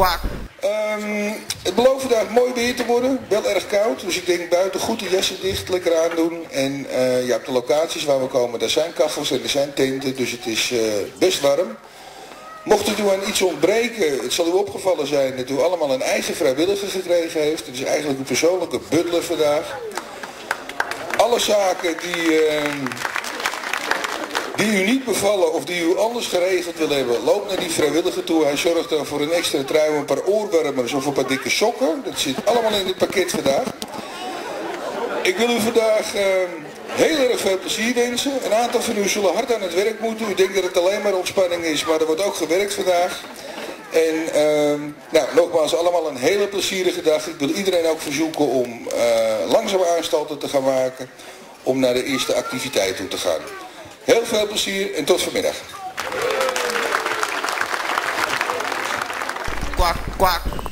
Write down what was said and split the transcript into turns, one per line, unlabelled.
Het belooft vandaag mooi weer te worden, wel erg koud, dus ik denk buiten goed de jassen dicht, lekker aandoen. En ja, op de locaties waar we komen, daar zijn kachels en er zijn tenten, dus het is best warm. Mocht het u aan iets ontbreken, het zal u opgevallen zijn dat u allemaal een eigen vrijwilliger gekregen heeft. Het is eigenlijk een persoonlijke butler vandaag. Alle zaken die u niet bevallen of die u anders geregeld wil hebben, loop naar die vrijwilliger toe. Hij zorgt dan voor een extra trui, een paar oorwarmers of een paar dikke sokken. Dat zit allemaal in dit pakket vandaag. Ik wil u vandaag heel erg veel plezier wensen. Een aantal van u zullen hard aan het werk moeten. U denkt dat het alleen maar ontspanning is, maar er wordt ook gewerkt vandaag. En nou, nogmaals, allemaal een hele plezierige dag. Ik wil iedereen ook verzoeken om langzaam aanstalten te gaan maken om naar de eerste activiteit toe te gaan. Heel veel plezier en tot vanmiddag.
Kwak, kwak.